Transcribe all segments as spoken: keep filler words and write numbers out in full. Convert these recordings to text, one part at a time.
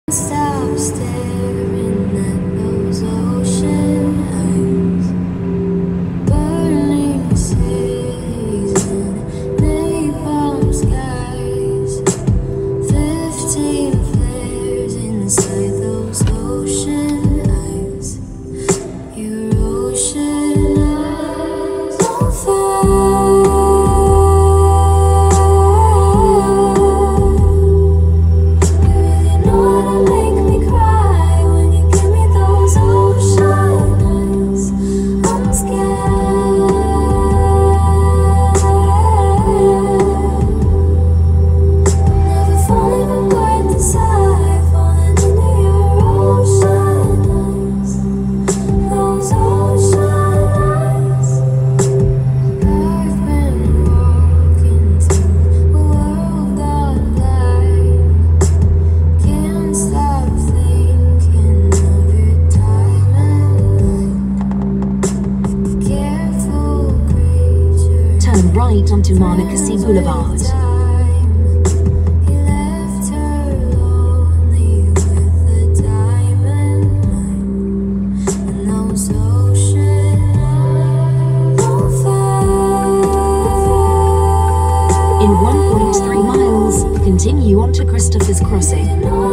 Stop staring at those ocean eyes, burning cities and napalm skies, fifteen flares inside those ocean eyes, your ocean eyes on fire. Turn right onto Montecassi Boulevard. In one point three miles, continue onto Christopher's Crossing.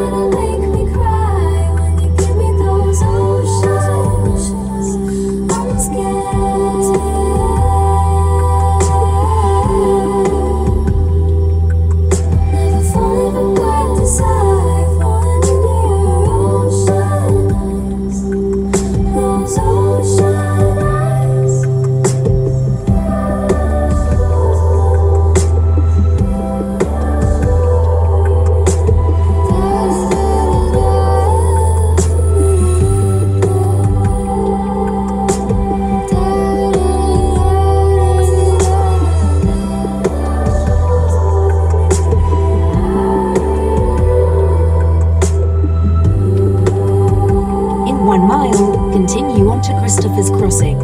One mile, continue onto Christopher's Crossing.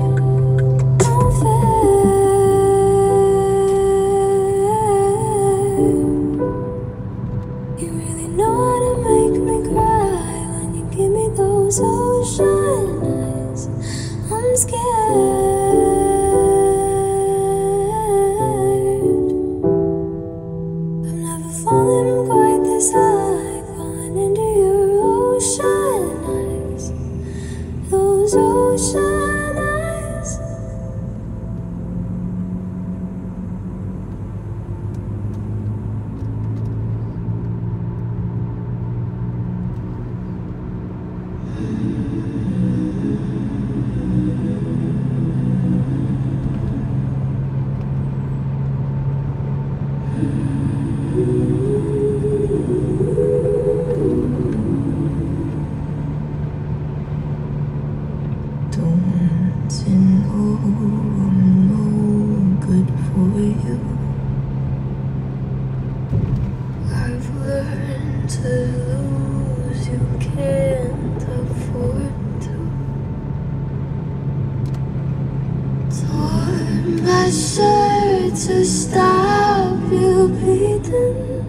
You really know how to make me cry when you give me those ocean eyes. I'm scared. I've never fallen quite this high, falling into your ocean eyes. Those ocean eyes. Dancing, oh, I'm no good for you. I've learned to lose, you can't afford to. Tore my shirt to stop you bleeding.